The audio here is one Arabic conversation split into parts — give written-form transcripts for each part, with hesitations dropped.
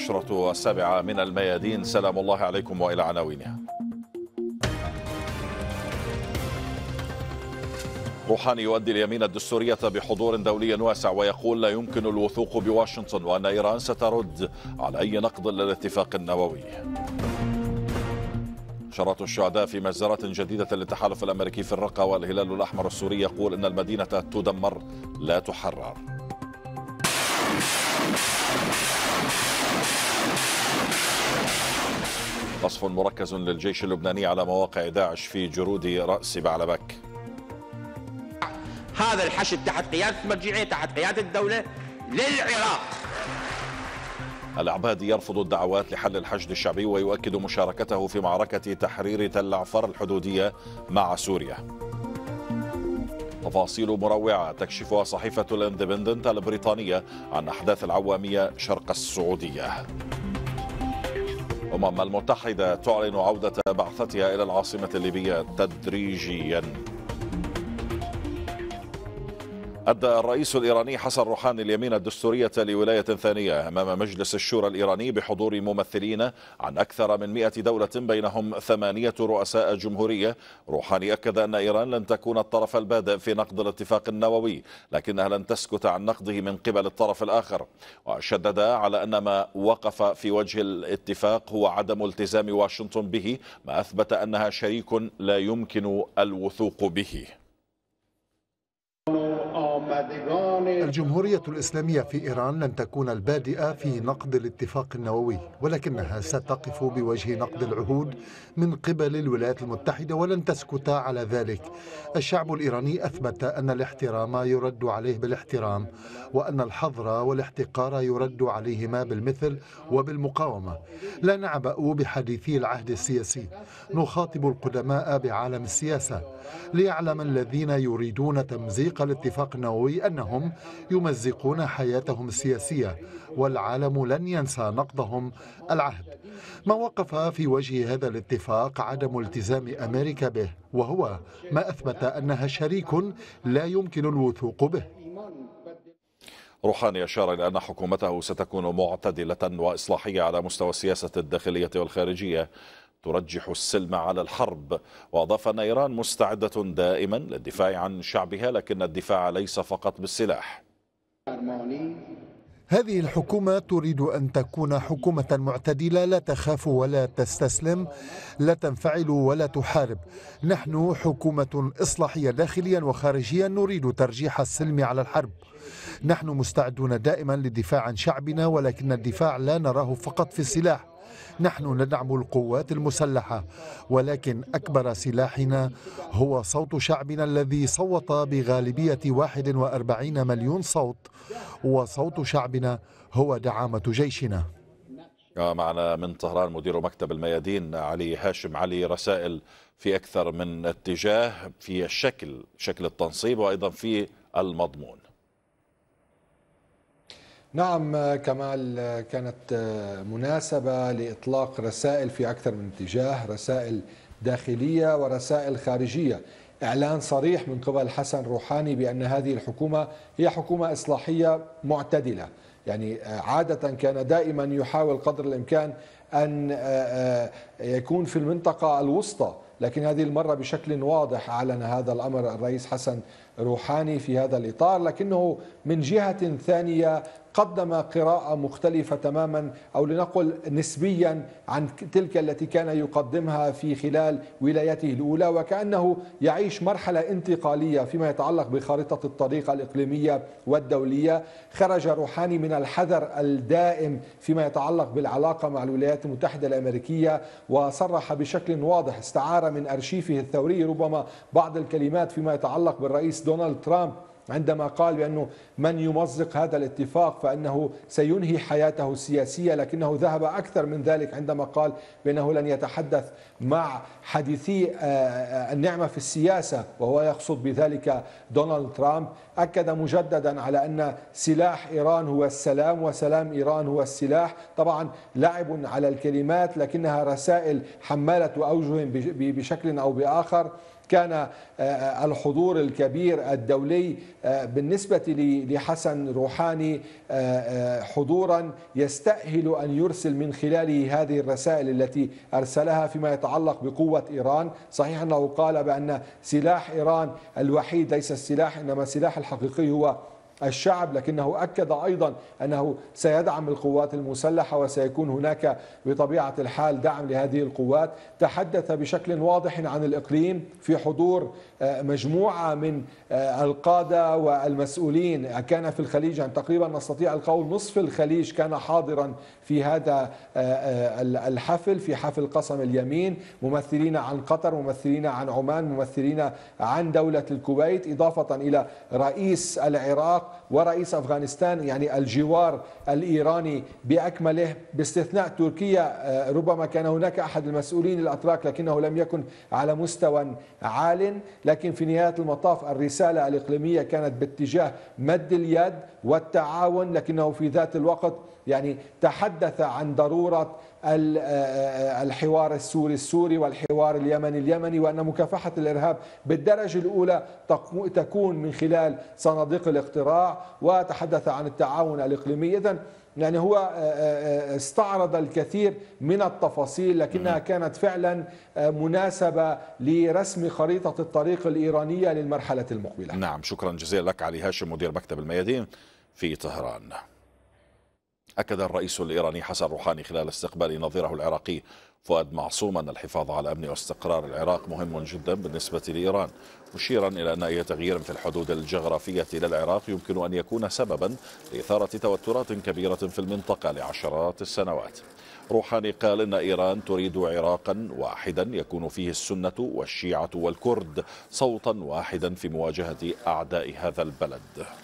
النشرة 7 من الميادين. سلام الله عليكم وإلى عناوينها. روحاني يؤدي اليمين الدستورية بحضور دولي واسع ويقول لا يمكن الوثوق بواشنطن وأن إيران سترد على أي نقض للاتفاق النووي. عشرات الشهداء في مجزرة جديدة للتحالف الأمريكي في الرقة، والهلال الأحمر السوري يقول إن المدينة تدمر لا تحرر. قصف مركز للجيش اللبناني على مواقع داعش في جرود رأس بعلبك. هذا الحشد تحت قيادة المرجعية تحت قيادة الدولة للعراق. العبادي يرفض الدعوات لحل الحشد الشعبي ويؤكد مشاركته في معركة تحرير تل عفر الحدودية مع سوريا. تفاصيل مروعة تكشفها صحيفة الاندبندنت البريطانية عن أحداث العوامية شرق السعودية. الأمم المتحدة تعلن عودة بعثتها إلى العاصمة الليبية تدريجيا. أدى الرئيس الإيراني حسن روحاني اليمين الدستورية لولاية ثانية أمام مجلس الشورى الإيراني بحضور ممثلين عن أكثر من 100 دولة بينهم 8 رؤساء جمهورية. روحاني أكد أن إيران لن تكون الطرف البادئ في نقض الاتفاق النووي، لكنها لن تسكت عن نقضه من قبل الطرف الآخر، وشدد على أن ما وقف في وجه الاتفاق هو عدم التزام واشنطن به، ما أثبت أنها شريك لا يمكن الوثوق به. الجمهورية الإسلامية في إيران لن تكون البادئة في نقض الاتفاق النووي، ولكنها ستقف بوجه نقض العهود من قبل الولايات المتحدة ولن تسكت على ذلك. الشعب الإيراني أثبت أن الاحترام يرد عليه بالاحترام، وأن الحظر والاحتقار يرد عليهما بالمثل وبالمقاومة. لا نعبأ بحديثي العهد السياسي، نخاطب القدماء بعالم السياسة، ليعلم الذين يريدون تمزيق الاتفاق النووي أنهم يمزقون حياتهم السياسية، والعالم لن ينسى نقضهم العهد. ما وقف في وجه هذا الاتفاق عدم التزام أمريكا به، وهو ما أثبت أنها شريك لا يمكن الوثوق به. روحاني أشار إلى أن حكومته ستكون معتدلة وإصلاحية على مستوى السياسة الداخلية والخارجية، ترجح السلم على الحرب، وأضاف أن إيران مستعدة دائما للدفاع عن شعبها، لكن الدفاع ليس فقط بالسلاح. هذه الحكومة تريد أن تكون حكومة معتدلة، لا تخاف ولا تستسلم، لا تنفعل ولا تحارب. نحن حكومة إصلاحية داخليا وخارجيا، نريد ترجيح السلم على الحرب. نحن مستعدون دائما للدفاع عن شعبنا، ولكن الدفاع لا نراه فقط في السلاح. نحن ندعم القوات المسلحة، ولكن أكبر سلاحنا هو صوت شعبنا الذي صوت بغالبية 41 مليون صوت، وصوت شعبنا هو دعامة جيشنا. معنا من طهران مدير مكتب الميادين علي هاشم. علي، رسائل في أكثر من اتجاه في شكل التنصيب وأيضا في المضمون. نعم كمال، كانت مناسبة لإطلاق رسائل في أكثر من اتجاه، رسائل داخلية ورسائل خارجية. إعلان صريح من قبل حسن روحاني بأن هذه الحكومة هي حكومة إصلاحية معتدلة. يعني عادة كان دائما يحاول قدر الإمكان أن يكون في المنطقة الوسطى، لكن هذه المرة بشكل واضح أعلن هذا الأمر الرئيس حسن روحاني في هذا الإطار، لكنه من جهة ثانية قدم قراءة مختلفة تماما، أو لنقل نسبيا عن تلك التي كان يقدمها في خلال ولايته الأولى، وكأنه يعيش مرحلة انتقالية فيما يتعلق بخارطة الطريق الإقليمية والدولية. خرج روحاني من الحذر الدائم فيما يتعلق بالعلاقة مع الولايات المتحدة الأمريكية، وصرح بشكل واضح، استعار من أرشيفه الثوري ربما بعض الكلمات فيما يتعلق بالرئيس دونالد ترامب عندما قال بأنه من يمزق هذا الاتفاق فإنه سينهي حياته السياسية، لكنه ذهب أكثر من ذلك عندما قال بأنه لن يتحدث مع حديثي النعمة في السياسة، وهو يقصد بذلك دونالد ترامب. أكد مجددا على أن سلاح إيران هو السلام وسلام إيران هو السلاح. طبعا لعب على الكلمات، لكنها رسائل حمالة أوجه بشكل أو بآخر. كان الحضور الكبير الدولي بالنسبة لحسن روحاني حضورا يستأهل أن يرسل من خلاله هذه الرسائل التي أرسلها فيما يتعلق بقوة إيران. صحيح أنه قال بأن سلاح إيران الوحيد ليس السلاح، إنما السلاح الحقيقي هو الشعب، لكنه أكد أيضا أنه سيدعم القوات المسلحة وسيكون هناك بطبيعة الحال دعم لهذه القوات. تحدث بشكل واضح عن الإقليم في حضور مجموعة من القادة والمسؤولين. كان في الخليج، يعني تقريبا نستطيع القول نصف الخليج كان حاضرا في هذا الحفل، في حفل قسم اليمين، ممثلين عن قطر، ممثلين عن عمان، ممثلين عن دولة الكويت، إضافة إلى رئيس العراق ورئيس أفغانستان، يعني الجوار الإيراني بأكمله باستثناء تركيا. ربما كان هناك أحد المسؤولين الأتراك لكنه لم يكن على مستوى عال، لكن في نهاية المطاف الرسالة الإقليمية كانت باتجاه مد اليد والتعاون، لكنه في ذات الوقت يعني تحدث عن ضرورة الحوار السوري والحوار اليمني، وأن مكافحة الإرهاب بالدرجة الأولى تكون من خلال صناديق الاقتراع، وتحدث عن التعاون الإقليمي. إذن يعني هو استعرض الكثير من التفاصيل، لكنها كانت فعلا مناسبة لرسم خريطة الطريق الإيرانية للمرحلة المقبلة. نعم، شكرا جزيلا لك علي هاشم، مدير مكتب الميادين في طهران. أكد الرئيس الإيراني حسن روحاني خلال استقبال نظيره العراقي فؤاد معصوم أن الحفاظ على أمن واستقرار العراق مهم جدا بالنسبة لإيران، مشيرا إلى أن أي تغيير في الحدود الجغرافية للعراق يمكن أن يكون سببا لإثارة توترات كبيرة في المنطقة لعشرات السنوات. روحاني قال إن إيران تريد عراقا واحدا يكون فيه السنة والشيعة والكرد صوتا واحدا في مواجهة أعداء هذا البلد.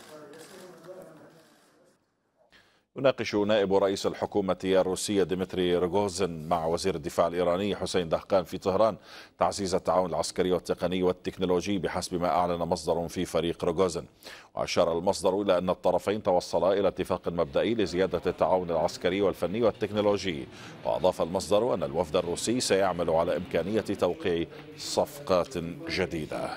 يناقش نائب رئيس الحكومة الروسية ديمتري روغوزين مع وزير الدفاع الإيراني حسين دهقان في طهران تعزيز التعاون العسكري والتقني والتكنولوجي بحسب ما أعلن مصدر في فريق روغوزين. وأشار المصدر إلى أن الطرفين توصلا إلى اتفاق مبدئي لزيادة التعاون العسكري والفني والتكنولوجي. وأضاف المصدر أن الوفد الروسي سيعمل على إمكانية توقيع صفقات جديدة.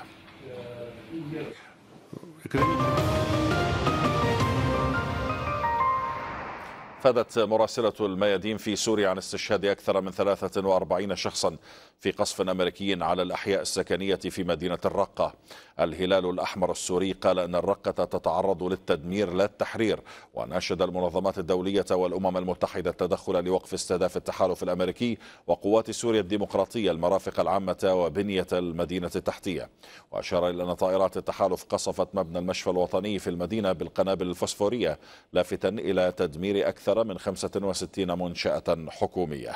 فادت مراسلة الميادين في سوريا عن استشهاد أكثر من 43 شخصا في قصف أمريكي على الأحياء السكنية في مدينة الرقة. الهلال الأحمر السوري قال أن الرقة تتعرض للتدمير لا التحرير، وناشد المنظمات الدولية والأمم المتحدة التدخل لوقف استهداف التحالف الأمريكي وقوات سوريا الديمقراطية المرافق العامة وبنية المدينة التحتية. وأشار إلى أن طائرات التحالف قصفت مبنى المشفى الوطني في المدينة بالقنابل الفوسفورية، لافتا إلى تدمير أكثر من 65 منشأة حكومية.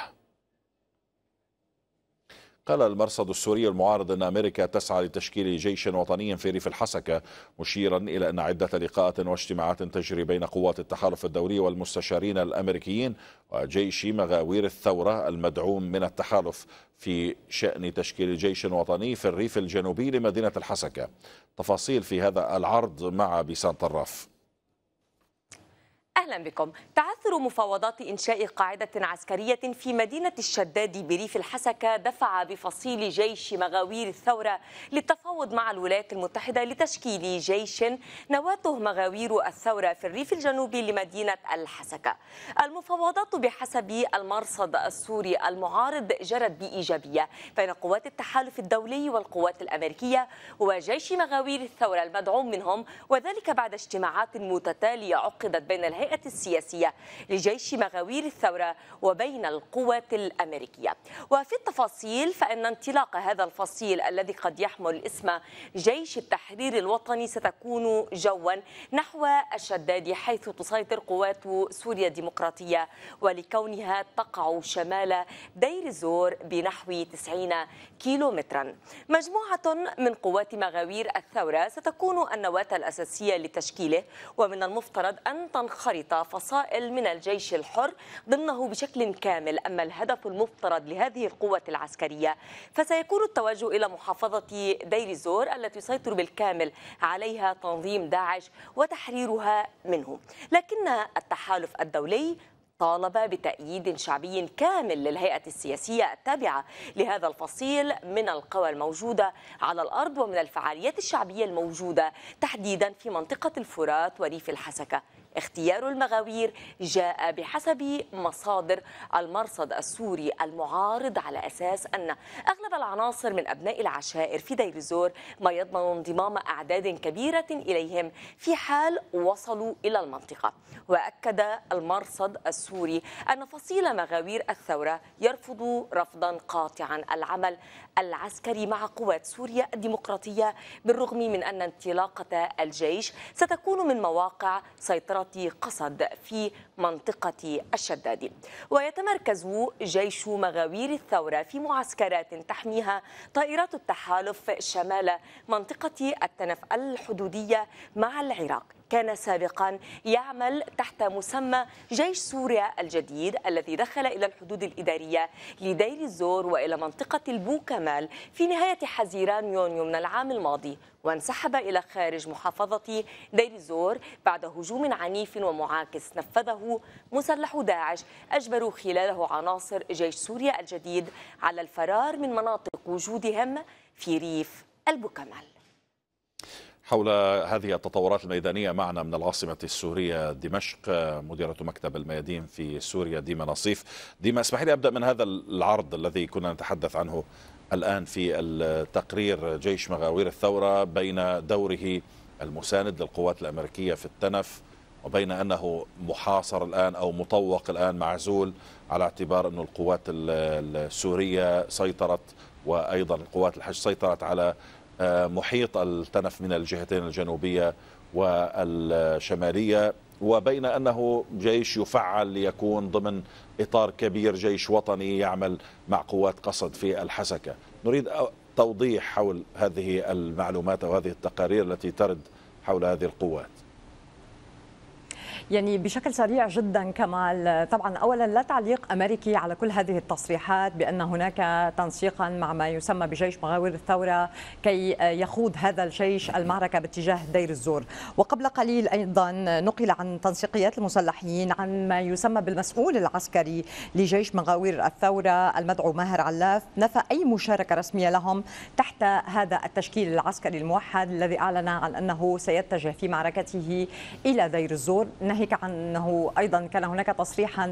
قال المرصد السوري المعارض أن أمريكا تسعى لتشكيل جيش وطني في ريف الحسكة، مشيرا إلى أن عدة لقاءات واجتماعات تجري بين قوات التحالف الدولي والمستشارين الأمريكيين وجيش مغاوير الثورة المدعوم من التحالف في شأن تشكيل جيش وطني في الريف الجنوبي لمدينة الحسكة. تفاصيل في هذا العرض مع بيسان طراف. أهلا بكم. تعثر مفاوضات إنشاء قاعدة عسكرية في مدينة الشداد بريف الحسكة دفع بفصيل جيش مغاوير الثورة للتفاوض مع الولايات المتحدة لتشكيل جيش نواته مغاوير الثورة في الريف الجنوبي لمدينة الحسكة. المفاوضات بحسب المرصد السوري المعارض جرت بإيجابية بين قوات التحالف الدولي والقوات الأمريكية وجيش مغاوير الثورة المدعوم منهم، وذلك بعد اجتماعات متتالية عقدت بين الهيئة السياسية لجيش مغاوير الثورة وبين القوات الأمريكية. وفي التفاصيل فإن انطلاق هذا الفصيل الذي قد يحمل اسم جيش التحرير الوطني ستكون جوا نحو الشداد، حيث تسيطر قوات سوريا الديمقراطية ولكونها تقع شمال دير الزور بنحو 90 كيلومترا. مجموعة من قوات مغاوير الثورة ستكون النواة الأساسية لتشكيله، ومن المفترض أن تنخرط فصائل من الجيش الحر ضمنه بشكل كامل. أما الهدف المفترض لهذه القوة العسكرية فسيكون التوجه إلى محافظة دير الزور التي يسيطر بالكامل عليها تنظيم داعش وتحريرها منه. لكن التحالف الدولي طالب بتأييد شعبي كامل للهيئة السياسية التابعة لهذا الفصيل من القوى الموجودة على الأرض ومن الفعاليات الشعبية الموجودة تحديدا في منطقة الفرات وريف الحسكة. اختيار المغاوير جاء بحسب مصادر المرصد السوري المعارض على أساس أن أغلب العناصر من أبناء العشائر في دير الزور ما يضمن انضمام أعداد كبيرة إليهم في حال وصلوا إلى المنطقة. وأكد المرصد السوري أن فصيل مغاوير الثورة يرفض رفضا قاطعا العمل العسكري مع قوات سوريا الديمقراطية، بالرغم من أن انطلاقة الجيش ستكون من مواقع سيطرة قصد في منطقة الشداد. ويتمركز جيش مغاوير الثورة في معسكرات تحميها طائرات التحالف شمال منطقة التنف الحدودية مع العراق. كان سابقا يعمل تحت مسمى جيش سوريا الجديد الذي دخل إلى الحدود الإدارية لدير الزور وإلى منطقة البوكمال في نهاية حزيران يونيو من العام الماضي، وانسحب إلى خارج محافظة دير الزور بعد هجوم عنيف ومعاكس نفذه مسلح داعش أجبروا خلاله عناصر جيش سوريا الجديد على الفرار من مناطق وجودهم في ريف البوكمال. حول هذه التطورات الميدانية معنا من العاصمة السورية دمشق مديرة مكتب الميادين في سوريا ديما نصيف. ديما، اسمح لي أبدأ من هذا العرض الذي كنا نتحدث عنه الآن في التقرير، جيش مغاوير الثورة بين دوره المساند للقوات الأمريكية في التنف وبين أنه محاصر الآن أو مطوق الآن معزول، على اعتبار أن القوات السورية سيطرت وأيضا القوات الحشد سيطرت على محيط التنف من الجهتين الجنوبية والشمالية، وبين أنه جيش يفعل ليكون ضمن إطار كبير جيش وطني يعمل مع قوات قصد في الحسكة. نريد توضيح حول هذه المعلومات أو هذه التقارير التي ترد حول هذه القوات. يعني بشكل سريع جدا كمال، طبعا اولا لا تعليق امريكي على كل هذه التصريحات بان هناك تنسيقا مع ما يسمى بجيش مغاوير الثوره كي يخوض هذا الجيش المعركه باتجاه دير الزور. وقبل قليل ايضا نقل عن تنسيقيات المسلحين عن ما يسمى بالمسؤول العسكري لجيش مغاوير الثوره المدعو ماهر علاف، نفى اي مشاركه رسميه لهم تحت هذا التشكيل العسكري الموحد الذي اعلن عن انه سيتجه في معركته الى دير الزور، ناهيك عن أنه أيضا كان هناك تصريحا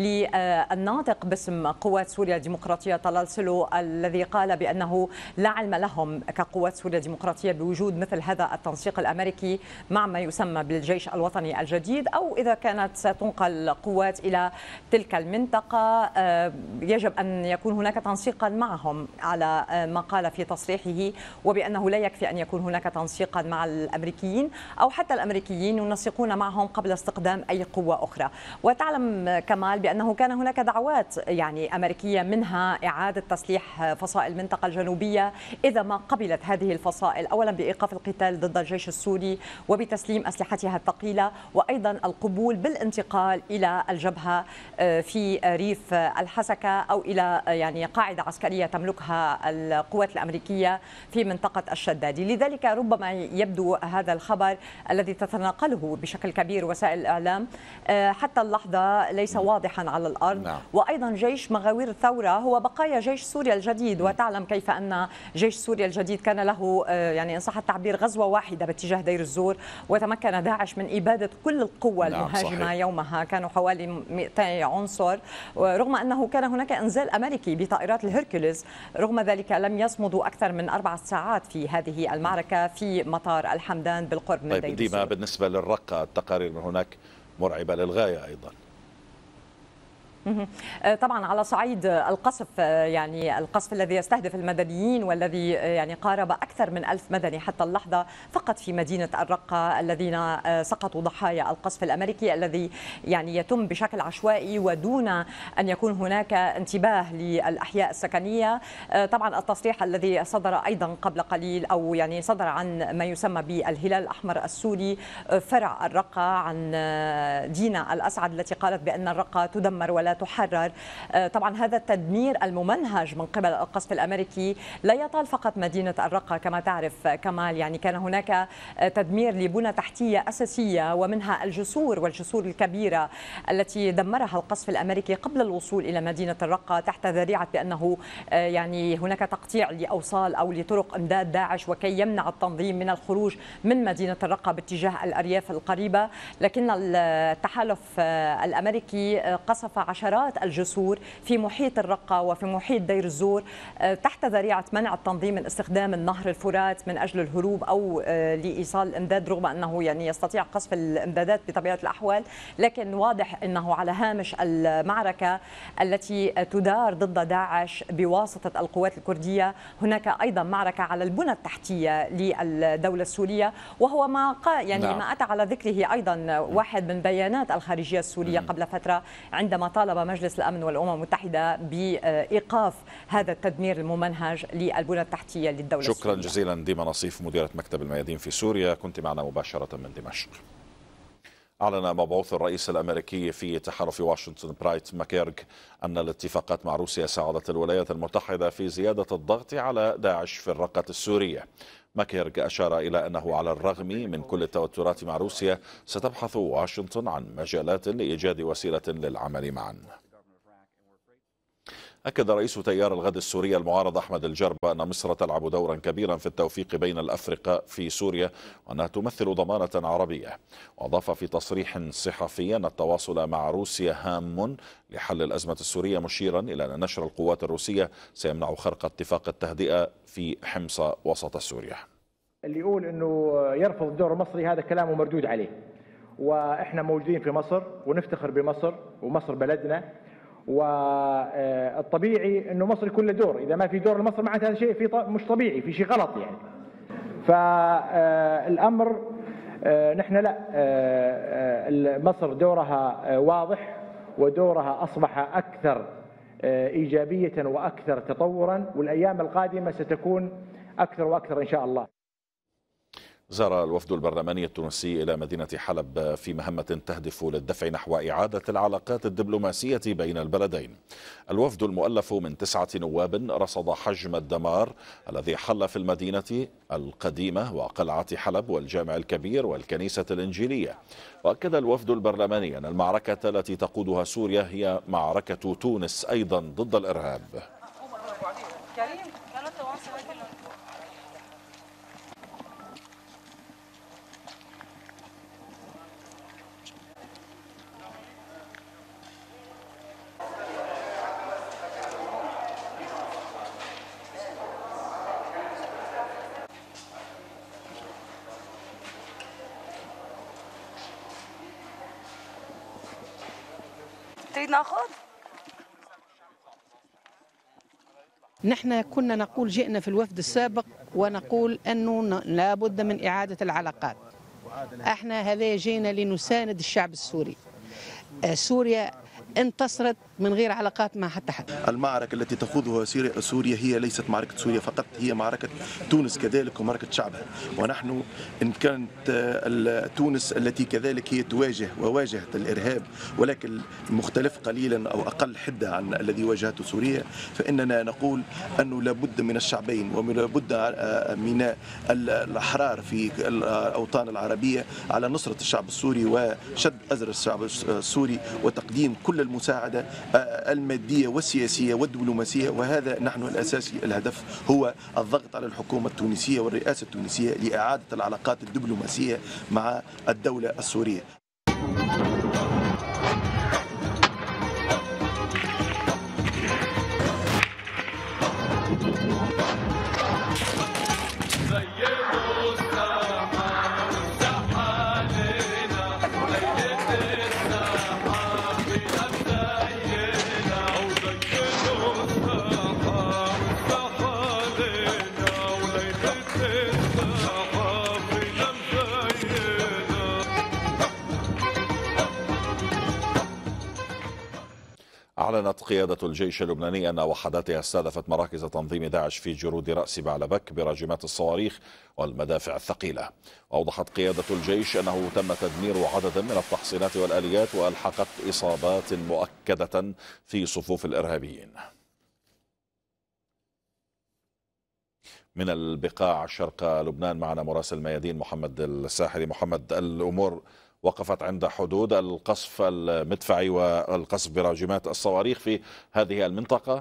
للناطق باسم قوات سوريا الديمقراطية طلال سلو الذي قال بأنه لا علم لهم كقوات سوريا الديمقراطية بوجود مثل هذا التنسيق الأمريكي مع ما يسمى بالجيش الوطني الجديد، أو إذا كانت ستنقل قوات إلى تلك المنطقة يجب أن يكون هناك تنسيقا معهم على ما قال في تصريحه، وبأنه لا يكفي أن يكون هناك تنسيقا مع الأمريكيين أو حتى الأمريكيين ينسقون معهم قبل استخدام أي قوة أخرى. وتعلم كمال بأنه كان هناك دعوات يعني أمريكية منها إعادة تسليح فصائل المنطقة الجنوبية إذا ما قبلت هذه الفصائل أولا بإيقاف القتال ضد الجيش السوري وبتسليم أسلحتها الثقيلة، وأيضا القبول بالانتقال إلى الجبهة في ريف الحسكة أو إلى يعني قاعدة عسكرية تملكها القوات الأمريكية في منطقة الشدادي. لذلك ربما يبدو هذا الخبر الذي تتناقله بشكل كبير وسائل الإعلام حتى اللحظة ليس واضحا على الأرض. نعم. وأيضا جيش مغاوير الثورة هو بقايا جيش سوريا الجديد، وتعلم كيف أن جيش سوريا الجديد كان له يعني إن صح التعبير غزوة واحدة باتجاه دير الزور، وتمكن داعش من إبادة كل القوة المهاجمة. صحيح. يومها كانوا حوالي 200 عنصر، ورغم أنه كان هناك إنزال أمريكي بطائرات الهيركوليز، رغم ذلك لم يصمدوا أكثر من 4 ساعات في هذه المعركة في مطار الحمدان بالقرب من دير الزور. ديما، بالنسبة للرقة التقارير من هناك مرعبة للغاية أيضا. طبعا على صعيد القصف، يعني القصف الذي يستهدف المدنيين والذي يعني قارب أكثر من 1000 مدني حتى اللحظة فقط في مدينة الرقة الذين سقطوا ضحايا القصف الأمريكي الذي يعني يتم بشكل عشوائي ودون أن يكون هناك انتباه للأحياء السكنية. طبعا التصريح الذي صدر أيضا قبل قليل أو يعني صدر عن ما يسمى بالهلال الأحمر السوري فرع الرقة عن دينا الأسعد التي قالت بأن الرقة تدمر ولا تحرر. طبعا هذا التدمير الممنهج من قبل القصف الأمريكي لا يطال فقط مدينة الرقة كما تعرف كمال، يعني كان هناك تدمير لبنى تحتية أساسية ومنها الجسور والجسور الكبيرة التي دمرها القصف الأمريكي قبل الوصول إلى مدينة الرقة تحت ذريعة بأنه يعني هناك تقطيع لأوصال أو لطرق إمداد داعش وكي يمنع التنظيم من الخروج من مدينة الرقة باتجاه الأرياف القريبة. لكن التحالف الأمريكي قصف عشرات الجسور في محيط الرقة وفي محيط دير الزور تحت ذريعة منع التنظيم من استخدام النهر الفرات من أجل الهروب أو لإيصال الإمداد، رغم أنه يعني يستطيع قصف الإمدادات بطبيعة الأحوال. لكن واضح أنه على هامش المعركة التي تدار ضد داعش بواسطة القوات الكردية هناك أيضا معركة على البنى التحتية للدولة السورية، وهو ما يعني ما أتى على ذكره أيضا واحد من بيانات الخارجية السورية قبل فترة عندما طالب مجلس الأمن والأمم المتحدة بإيقاف هذا التدمير الممنهج للبنى التحتية للدولة شكرا السورية. جزيلا ديما نصيف مديرة مكتب الميادين في سوريا، كنت معنا مباشرة من دمشق. أعلن مبعوث الرئيس الأمريكي في تحالف واشنطن برايت ماكيرغ أن الاتفاقات مع روسيا ساعدت الولايات المتحدة في زيادة الضغط على داعش في الرقة السورية. ماكيرغ أشار إلى أنه على الرغم من كل التوترات مع روسيا ستبحث واشنطن عن مجالات لإيجاد وسيلة للعمل معا. أكد رئيس تيار الغد السوري المعارض أحمد الجرب أن مصر تلعب دورا كبيرا في التوفيق بين الأفرقاء في سوريا وأنها تمثل ضمانة عربية. وأضاف في تصريح صحفي أن التواصل مع روسيا هام لحل الأزمة السورية، مشيرا إلى أن نشر القوات الروسية سيمنع خرق اتفاق التهدئة في حمص وسط سوريا. اللي يقول أنه يرفض الدور المصري هذا كلامه مردود عليه، وإحنا موجودين في مصر ونفتخر بمصر ومصر بلدنا، والطبيعي انه مصر يكون له دور. اذا ما في دور لمصر معناته هذا شيء مش طبيعي، في شيء غلط يعني. فالامر نحن لا، مصر دورها واضح ودورها اصبح اكثر ايجابيه واكثر تطورا، والايام القادمه ستكون اكثر واكثر ان شاء الله. زار الوفد البرلماني التونسي إلى مدينة حلب في مهمة تهدف للدفع نحو إعادة العلاقات الدبلوماسية بين البلدين. الوفد المؤلف من 9 نواب رصد حجم الدمار الذي حل في المدينة القديمة وقلعة حلب والجامع الكبير والكنيسة الإنجيلية. وأكد الوفد البرلماني أن المعركة التي تقودها سوريا هي معركة تونس أيضا ضد الإرهاب. تريد ناخذ؟ نحن كنا نقول جئنا في الوفد السابق ونقول أنه لا بد من إعادة العلاقات. احنا هذا جينا لنساند الشعب السوري. سوريا انتصرت من غير علاقات مع حتى حد. المعركة التي تخوضها سوريا هي ليست معركة سوريا فقط، هي معركة تونس كذلك ومعركة شعبها. ونحن إن كانت تونس التي كذلك هي تواجه وواجهت الإرهاب، ولكن مختلف قليلا أو أقل حدة عن الذي واجهته سوريا، فإننا نقول أنه لابد من الشعبين ولابد من الأحرار في الأوطان العربية على نصرة الشعب السوري وشد أزر الشعب السوري وتقديم كل المساعدة المادية والسياسية والدبلوماسية. وهذا نحن الأساسي الهدف هو الضغط على الحكومة التونسية والرئاسة التونسية لإعادة العلاقات الدبلوماسية مع الدولة السورية. أعلن أعلنت قيادة الجيش اللبناني أن وحداتها استهدفت مراكز تنظيم داعش في جرود رأس بعلبك براجمات الصواريخ والمدافع الثقيلة. وأوضحت قيادة الجيش أنه تم تدمير عدد من التحصينات والآليات وألحقت إصابات مؤكدة في صفوف الإرهابيين. من البقاع شرق لبنان معنا مراسل الميادين محمد الساحلي. محمد، الأمور وقفت عند حدود القصف المدفعي والقصف براجمات الصواريخ في هذه المنطقة؟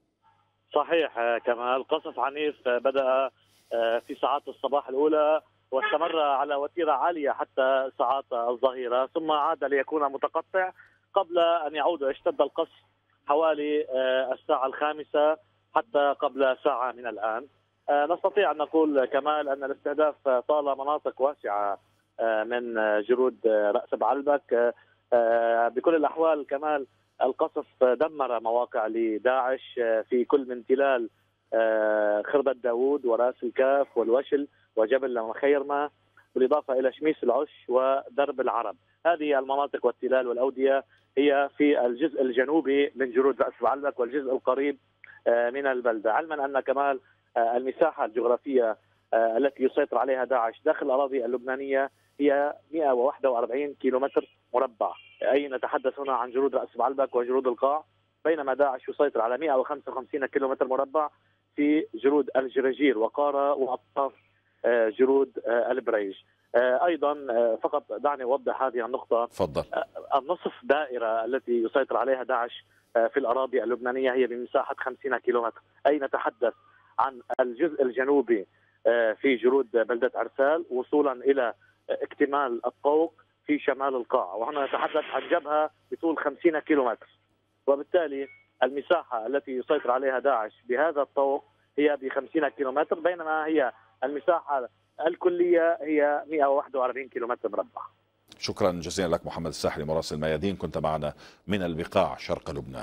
صحيح كمال، قصف عنيف بدأ في ساعات الصباح الأولى واستمر على وتيرة عالية حتى ساعات الظهيرة، ثم عاد ليكون متقطع قبل أن يعود يشتد القصف حوالي الساعة 5 حتى قبل ساعة من الآن. نستطيع أن نقول كمال أن الاستهداف طال مناطق واسعة من جرود رأس بعلبك. بكل الأحوال كمال، القصف دمر مواقع لداعش في كل من تلال خربة داوود وراس الكاف والوشل وجبل المخيرمة، بالإضافة إلى شميس العش ودرب العرب. هذه المناطق والتلال والأودية هي في الجزء الجنوبي من جرود رأس بعلبك والجزء القريب من البلدة، علما أن كمال المساحة الجغرافية التي يسيطر عليها داعش داخل الأراضي اللبنانية هي 141 كيلومتر مربع، أي نتحدث هنا عن جرود رأس بعلبك وجرود القاع، بينما داعش يسيطر على 155 كيلومتر مربع في جرود الجرجير وقارة وأطراف جرود البريج. أيضا فقط دعني أوضح هذه النقطة. فضل. النصف دائرة التي يسيطر عليها داعش في الأراضي اللبنانية هي بمساحة 50 كيلومتر، أي نتحدث عن الجزء الجنوبي في جرود بلدة عرسال وصولا إلى اكتمال الطوق في شمال القاع، وهنا نتحدث عن جبهة بطول 50 كيلومتر، وبالتالي المساحة التي يسيطر عليها داعش بهذا الطوق هي ب50 كيلومتر، بينما هي المساحة الكلية هي 141 كيلومتر مربع. شكرا جزيلا لك محمد الساحلي مراسل الميادين، كنت معنا من البقاع شرق لبنان.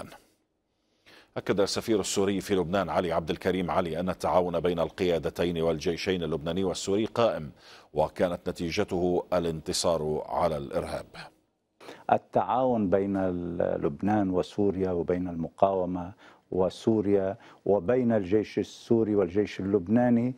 أكد السفير السوري في لبنان علي عبد الكريم علي أن التعاون بين القيادتين والجيشين اللبناني والسوري قائم، وكانت نتيجته الانتصار على الإرهاب. التعاون بين لبنان وسوريا وبين المقاومة وسوريا وبين الجيش السوري والجيش اللبناني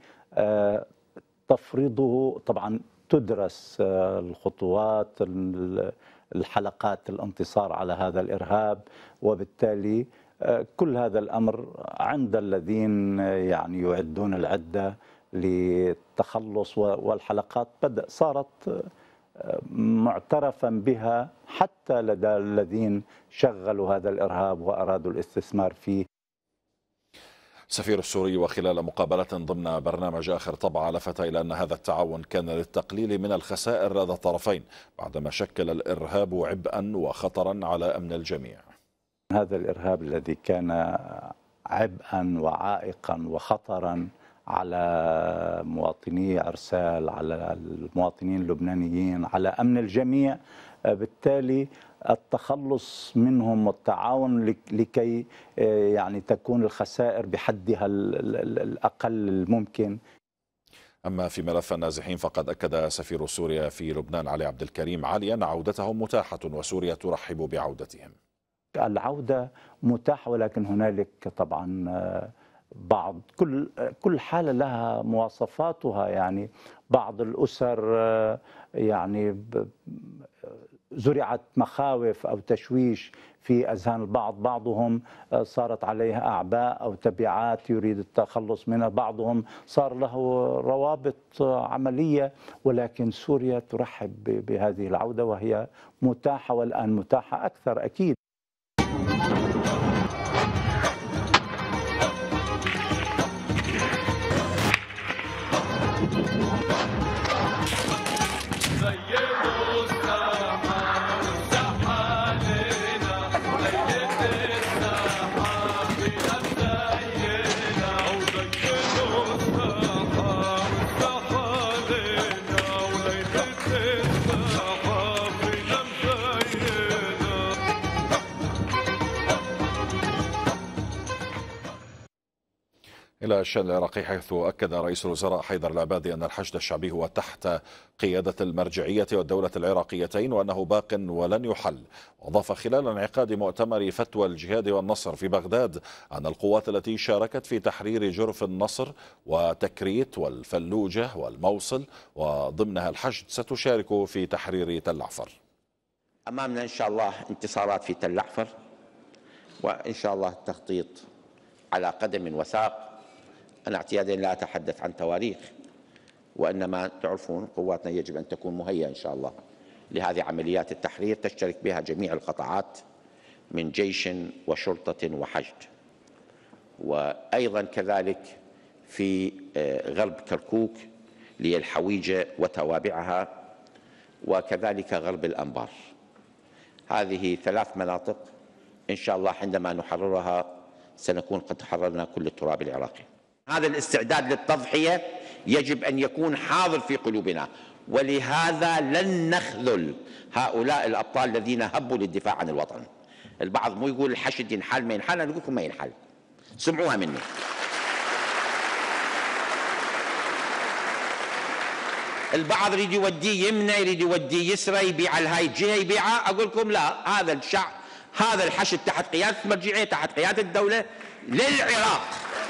تفريضه طبعا تدرس الخطوات الحلقات الانتصار على هذا الإرهاب، وبالتالي كل هذا الأمر عند الذين يعني يعدون العدة للتخلص، والحلقات صارت معترفا بها حتى لدى الذين شغلوا هذا الإرهاب وأرادوا الاستثمار فيه. السفير السوري وخلال مقابلة ضمن برنامج آخر طبعة لفت إلى أن هذا التعاون كان للتقليل من الخسائر لدى الطرفين بعدما شكل الإرهاب عبئا وخطرا على أمن الجميع. هذا الإرهاب الذي كان عبئا وعائقا وخطرا على مواطني عرسال، على المواطنين اللبنانيين، على أمن الجميع، بالتالي التخلص منهم والتعاون لكي يعني تكون الخسائر بحدها الأقل الممكن. أما في ملف النازحين فقد أكد سفير سوريا في لبنان علي عبد الكريم علي أن عودتهم متاحة وسوريا ترحب بعودتهم. العودة متاحة، ولكن هنالك طبعا بعض كل حالة لها مواصفاتها. يعني بعض الأسر يعني زرعت مخاوف أو تشويش في أذهان البعض، بعضهم صارت عليها أعباء أو تبعات يريد التخلص منها، بعضهم صار له روابط عملية، ولكن سوريا ترحب بهذه العودة وهي متاحة، والآن متاحة أكثر أكيد. إلى الشأن العراقي، حيث أكد رئيس الوزراء حيدر العبادي أن الحشد الشعبي هو تحت قيادة المرجعية والدولة العراقيتين وأنه باق ولن يحل. وأضاف خلال انعقاد مؤتمر فتوى الجهاد والنصر في بغداد أن القوات التي شاركت في تحرير جرف النصر وتكريت والفلوجة والموصل وضمنها الحشد ستشارك في تحرير تل عفر. أمامنا إن شاء الله انتصارات في تل عفر، وإن شاء الله التخطيط على قدم وساق. أنا اعتياديا لا أتحدث عن تواريخ، وإنما تعرفون قواتنا يجب أن تكون مهيئة إن شاء الله لهذه عمليات التحرير تشترك بها جميع القطاعات من جيش وشرطة وحشد، وأيضا كذلك في غرب كركوك للحويجة وتوابعها، وكذلك غرب الأنبار. هذه 3 مناطق إن شاء الله عندما نحررها سنكون قد حررنا كل التراب العراقي. هذا الاستعداد للتضحية يجب أن يكون حاضر في قلوبنا، ولهذا لن نخذل هؤلاء الأبطال الذين هبوا للدفاع عن الوطن. البعض مو يقول الحشد ينحل ما ينحل، أنا أقول لكم ما ينحل، سمعوها مني. البعض يريد يوديه يمنى، يريد يوديه يسرى، يبيع لهاي الجهة يبيعها. أقول لكم لا، هذا الشعب، هذا الحشد تحت قيادة المرجعية، تحت قيادة الدولة للعراق.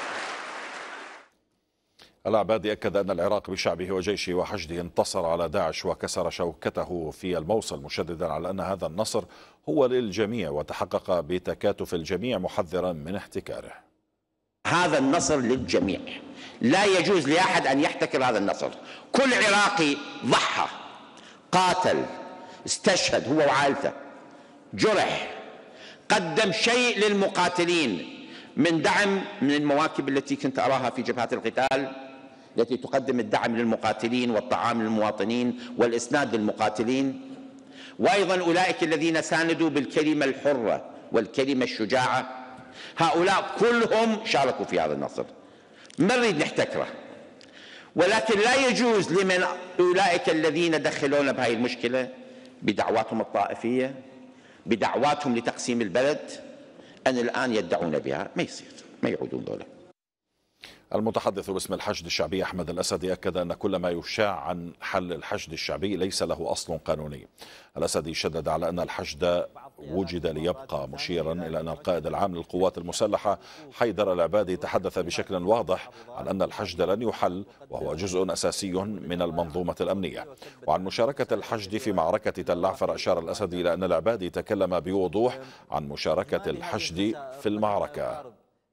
العبادي أكد أن العراق بشعبه وجيشه وحشده انتصر على داعش وكسر شوكته في الموصل، مشددا على أن هذا النصر هو للجميع وتحقق بتكاتف الجميع، محذرا من احتكاره. هذا النصر للجميع، لا يجوز لأحد أن يحتكر هذا النصر. كل عراقي ضحى، قاتل، استشهد هو وعائلته، جرح، قدم شيء للمقاتلين من دعم من المواكب التي كنت أراها في جبهات القتال، التي تقدم الدعم للمقاتلين والطعام للمواطنين والإسناد للمقاتلين، وأيضا أولئك الذين ساندوا بالكلمة الحرة والكلمة الشجاعة. هؤلاء كلهم شاركوا في هذا النصر، ما نريد نحتكره، ولكن لا يجوز لمن أولئك الذين دخلونا بهذه المشكلة بدعواتهم الطائفية، بدعواتهم لتقسيم البلد، أن الآن يدعون بها. ما يصير، ما يعودون دولة. المتحدث باسم الحشد الشعبي أحمد الأسدي أكد أن كل ما يشاع عن حل الحشد الشعبي ليس له أصل قانوني. الأسدي شدد على أن الحشد وجد ليبقى، مشيرا إلى أن القائد العام للقوات المسلحة حيدر العبادي تحدث بشكل واضح عن أن الحشد لن يحل وهو جزء أساسي من المنظومة الأمنية. وعن مشاركة الحشد في معركة تل عفر أشار الأسدي إلى أن العبادي تكلم بوضوح عن مشاركة الحشد في المعركة.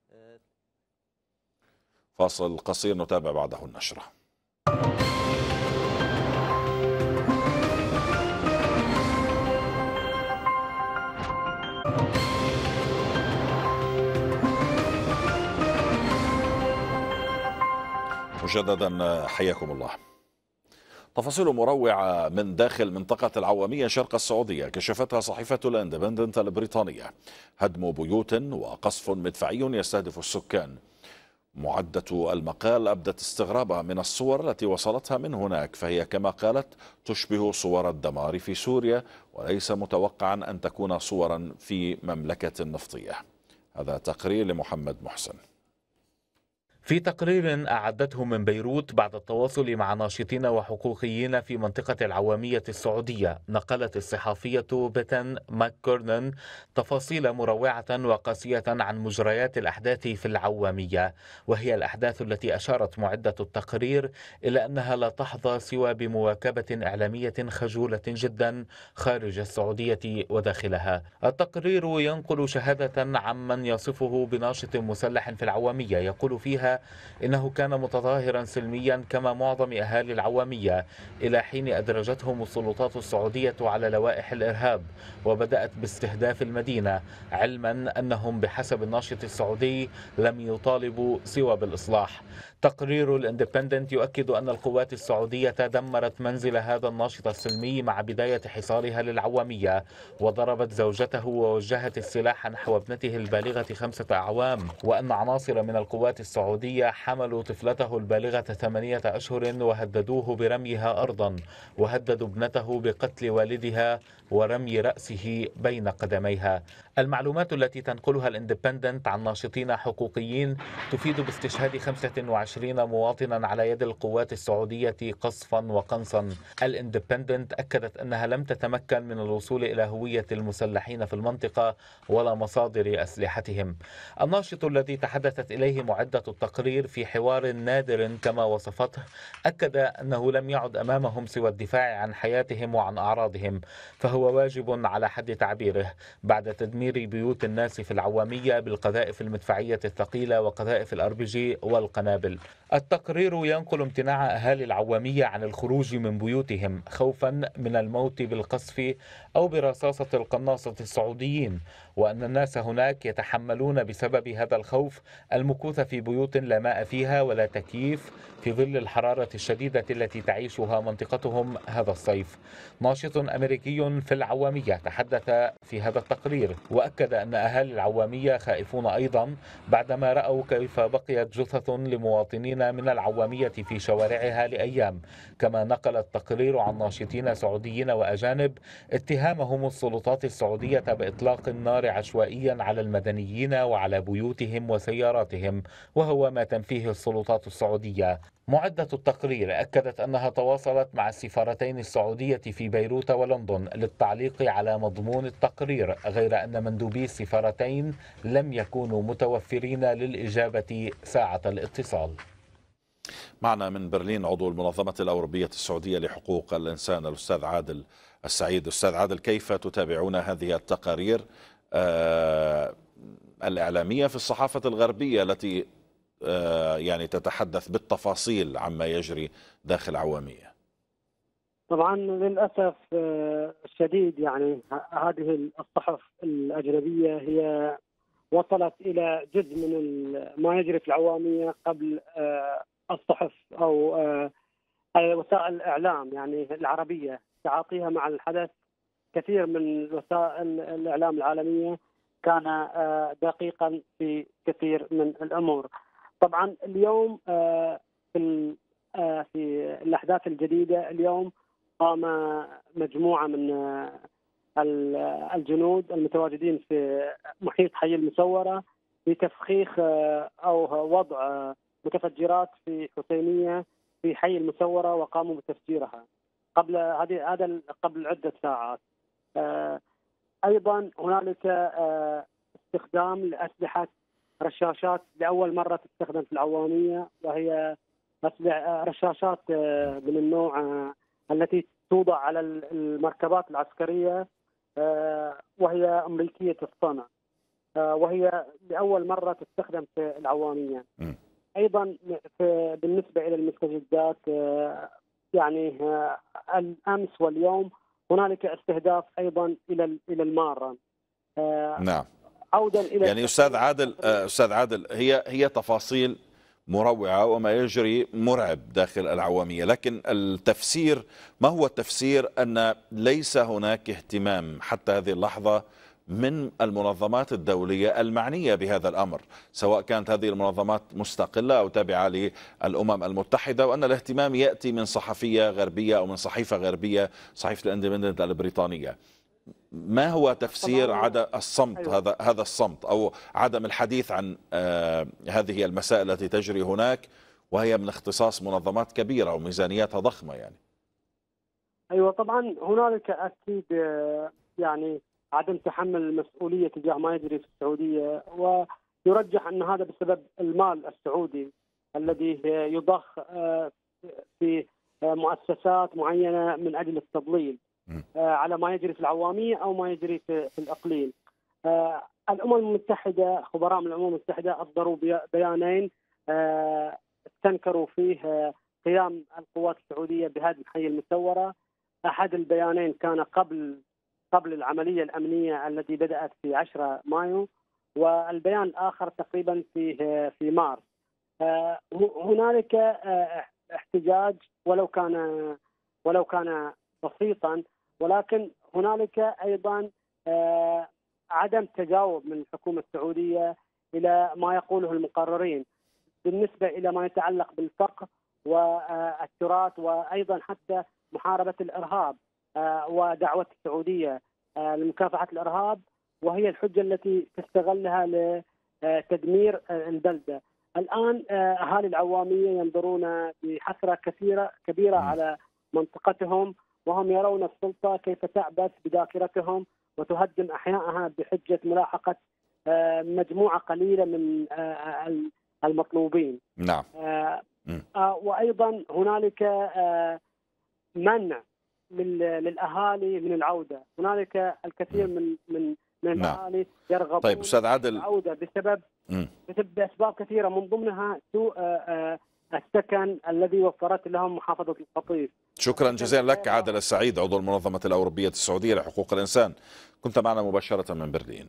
فاصل قصير نتابع بعده النشرة. مجددا حياكم الله. تفاصيل مروعة من داخل منطقة العوامية شرق السعودية كشفتها صحيفة الاندبندنت البريطانية. هدم بيوت وقصف مدفعي يستهدف السكان. معدة المقال أبدت استغرابها من الصور التي وصلتها من هناك، فهي كما قالت تشبه صور الدمار في سوريا، وليس متوقعا أن تكون صورا في مملكة نفطية. هذا تقرير لمحمد محسن. في تقرير أعدته من بيروت بعد التواصل مع ناشطين وحقوقيين في منطقة العوامية السعودية، نقلت الصحفية بيتن ماككورنن تفاصيل مروعة وقاسية عن مجريات الأحداث في العوامية، وهي الأحداث التي أشارت معدة التقرير إلى أنها لا تحظى سوى بمواكبة إعلامية خجولة جدا خارج السعودية وداخلها. التقرير ينقل شهادة عمن يصفه بناشط مسلح في العوامية، يقول فيها إنه كان متظاهرا سلميا كما معظم أهالي العوامية، إلى حين أدرجتهم السلطات السعودية على لوائح الإرهاب وبدأت باستهداف المدينة، علما أنهم بحسب الناشط السعودي لم يطالبوا سوى بالإصلاح. تقرير الاندبندنت يؤكد أن القوات السعودية دمرت منزل هذا الناشط السلمي مع بداية حصارها للعوامية، وضربت زوجته ووجهت السلاح نحو ابنته البالغة 5 أعوام، وأن عناصر من القوات السعودية السعودية حملوا طفلته البالغة 8 أشهر وهددوه برميها أرضا، وهددوا ابنته بقتل والدها ورمي رأسه بين قدميها. المعلومات التي تنقلها الاندبندنت عن ناشطين حقوقيين تفيد باستشهاد 25 مواطنا على يد القوات السعودية قصفا وقنصا. الاندبندنت أكدت أنها لم تتمكن من الوصول إلى هوية المسلحين في المنطقة ولا مصادر أسلحتهم. الناشط الذي تحدثت إليه معدة التقرير في حوار نادر كما وصفته أكد أنه لم يعد أمامهم سوى الدفاع عن حياتهم وعن أعراضهم، فهو واجب على حد تعبيره بعد تدمير بيوت الناس في العوامية بالقذائف المدفعية الثقيلة وقذائف الأربجي والقنابل. التقرير ينقل امتناع أهالي العوامية عن الخروج من بيوتهم خوفا من الموت بالقصف أو برصاصة القناصة السعوديين، وأن الناس هناك يتحملون بسبب هذا الخوف المكوث في بيوت لا ماء فيها ولا تكييف في ظل الحرارة الشديدة التي تعيشها منطقتهم هذا الصيف. ناشط أمريكي في العوامية تحدث في هذا التقرير وأكد أن أهالي العوامية خائفون أيضا بعدما رأوا كيف بقيت جثث لمواطنين من العوامية في شوارعها لأيام. كما نقل التقرير عن ناشطين سعوديين وأجانب اتهامهم السلطات السعودية بإطلاق النار عشوائيا على المدنيين وعلى بيوتهم وسياراتهم، وهو ما تنفيه السلطات السعودية. معدة التقرير أكدت أنها تواصلت مع السفارتين السعودية في بيروت ولندن للتعليق على مضمون التقرير، غير أن مندوبي السفارتين لم يكونوا متوفرين للإجابة ساعة الاتصال. معنا من برلين عضو المنظمة الأوروبية السعودية لحقوق الإنسان الأستاذ عادل السعيد. أستاذ عادل، كيف تتابعون هذه التقارير الإعلامية في الصحافة الغربية التي يعني تتحدث بالتفاصيل عما يجري داخل عوامية؟ طبعا للأسف الشديد يعني هذه الصحف الأجنبية هي وصلت إلى جزء من ما يجري في العوامية قبل الصحف أو وسائل الإعلام يعني العربية. تعاطيها مع الحدث كثير من وسائل الإعلام العالمية كان دقيقا في كثير من الأمور. طبعا اليوم في الأحداث الجديدة اليوم قام مجموعة من الجنود المتواجدين في محيط حي المسورة بتفخيخ أو وضع متفجرات في حسينية في حي المسورة، وقاموا بتفجيرها قبل عدة ساعات. أيضا هنالك استخدام لأسلحة رشاشات لأول مرة تستخدم في العوامية، وهي رشاشات من النوع التي توضع على المركبات العسكرية، وهي أمريكية الصنع، وهي لأول مرة تستخدم في العوامية. أيضا بالنسبة إلى المستجدات يعني الأمس واليوم هنالك استهداف أيضا إلى المارة. نعم. عودا إلى يعني أستاذ عادل هي تفاصيل مروعة وما يجري مرعب داخل العوامية، لكن التفسير ما هو التفسير أن ليس هناك اهتمام حتى هذه اللحظة من المنظمات الدولية المعنية بهذا الأمر، سواء كانت هذه المنظمات مستقلة أو تابعة للأمم المتحدة، وأن الاهتمام يأتي من صحفية غربية أو من صحيفة غربية، صحيفة الاندبندنت البريطانية؟ ما هو تفسير عدم الصمت هذا الصمت أو عدم الحديث عن هذه المسائل التي تجري هناك، وهي من اختصاص منظمات كبيرة وميزانياتها ضخمة يعني؟ أيوة طبعا هنالك أكيد يعني عدم تحمل المسؤولية تجاه ما يجري في السعودية، ويرجح أن هذا بسبب المال السعودي الذي يضخ في مؤسسات معينة من أجل التضليل على ما يجري في العوامية أو ما يجري في الإقليم. الأمم المتحدة، خبراء من الأمم المتحدة أصدروا بيانين استنكروا فيه قيام القوات السعودية بهدم حي المسورة. أحد البيانين كان قبل العملية الأمنية التي بدأت في 10 مايو، والبيان الآخر تقريبا في مارس. هنالك احتجاج ولو كان بسيطا، ولكن هنالك أيضا عدم تجاوب من الحكومة السعودية إلى ما يقوله المقررين. بالنسبة إلى ما يتعلق بالفقه والتراث وأيضا حتى محاربة الإرهاب ودعوة السعودية لمكافحة الإرهاب، وهي الحجة التي تستغلها لتدمير البلدة. الآن أهالي العوامية ينظرون بحسرة كبيرة على منطقتهم، وهم يرون السلطة كيف تعبث بذاكرتهم وتهدم أحيائها بحجة ملاحقة مجموعة قليلة من المطلوبين. نعم. وأيضا هنالك منع للأهالي من العودة. هنالك الكثير من الأهالي يرغبون طيب أستاذ عادل، العودة بأسباب كثيرة، من ضمنها سوء السكن الذي وفرت لهم محافظة القطيف. شكرا جزيلا لك عادل السعيد، عضو المنظمة الأوروبية السعودية لحقوق الإنسان، كنت معنا مباشرة من برلين.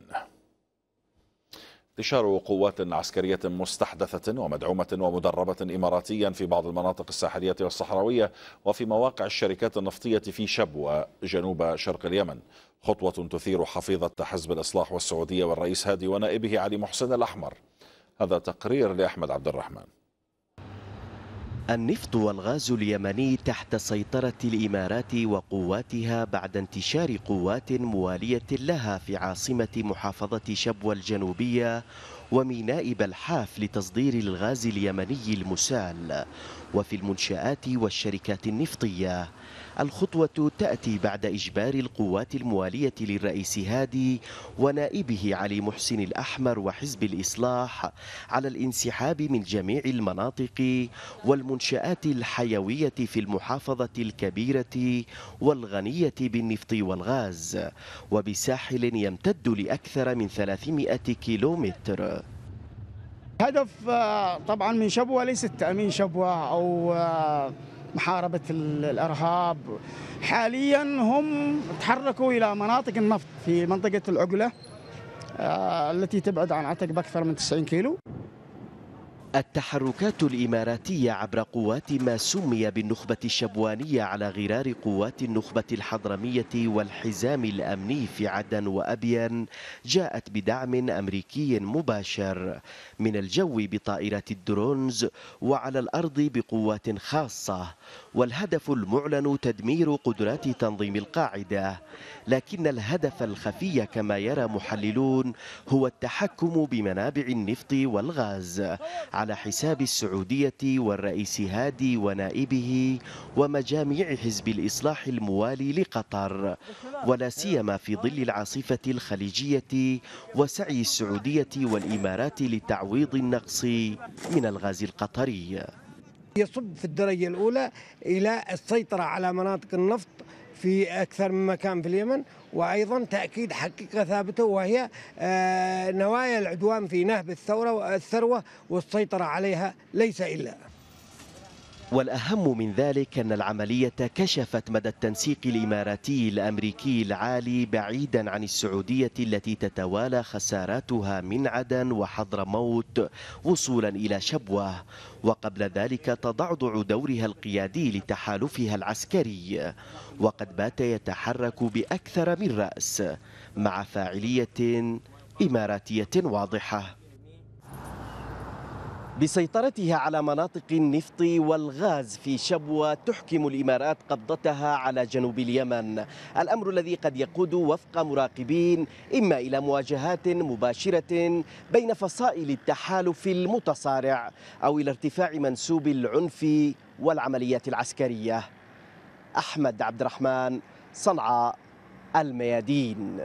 انتشار قوات عسكرية مستحدثة ومدعومة ومدربة إماراتيا في بعض المناطق الساحلية والصحراوية وفي مواقع الشركات النفطية في شبوة جنوب شرق اليمن، خطوة تثير حفيظة حزب الإصلاح والسعودية والرئيس هادي ونائبه علي محسن الأحمر. هذا تقرير لأحمد عبد الرحمن. النفط والغاز اليمني تحت سيطرة الإمارات وقواتها بعد انتشار قوات موالية لها في عاصمة محافظة شبوة الجنوبية وميناء بلحاف لتصدير الغاز اليمني المسال وفي المنشآت والشركات النفطية. الخطوة تأتي بعد إجبار القوات الموالية للرئيس هادي ونائبه علي محسن الأحمر وحزب الإصلاح على الانسحاب من جميع المناطق والمنشآت الحيوية في المحافظة الكبيرة والغنية بالنفط والغاز وبساحل يمتد لأكثر من 300 كيلومتر. هدف طبعا من شبوة ليس تأمين شبوة أو محاربة الإرهاب. حاليا هم تحركوا إلى مناطق النفط في منطقة العقلة التي تبعد عن عتق بأكثر من 90 كيلو. التحركات الإماراتية عبر قوات ما سمي بالنخبة الشبوانية على غرار قوات النخبة الحضرمية والحزام الأمني في عدن وأبين جاءت بدعم أمريكي مباشر من الجو بطائرات الدرونز وعلى الأرض بقوات خاصة، والهدف المعلن تدمير قدرات تنظيم القاعدة. لكن الهدف الخفي كما يرى محللون هو التحكم بمنابع النفط والغاز على حساب السعودية والرئيس هادي ونائبه ومجاميع حزب الإصلاح الموالي لقطر، ولا سيما في ظل العاصفة الخليجية وسعي السعودية والإمارات لتعويض النقص من الغاز القطري. يصب في الدرجة الأولى إلى السيطرة على مناطق النفط في أكثر من مكان في اليمن، وأيضا تأكيد حقيقة ثابتة وهي نوايا العدوان في نهب الثروة والسيطرة عليها ليس إلا. والأهم من ذلك أن العملية كشفت مدى التنسيق الإماراتي الأمريكي العالي بعيدا عن السعودية التي تتوالى خساراتها من عدن وحضرموت وصولا إلى شبوة، وقبل ذلك تضعضع دورها القيادي لتحالفها العسكري، وقد بات يتحرك بأكثر من رأس مع فاعلية إماراتية واضحة. بسيطرتها على مناطق النفط والغاز في شبوة تحكم الإمارات قبضتها على جنوب اليمن، الأمر الذي قد يقود وفق مراقبين إما إلى مواجهات مباشرة بين فصائل التحالف المتصارع أو إلى ارتفاع منسوب العنف والعمليات العسكرية. أحمد عبد الرحمن، صنعاء، الميادين.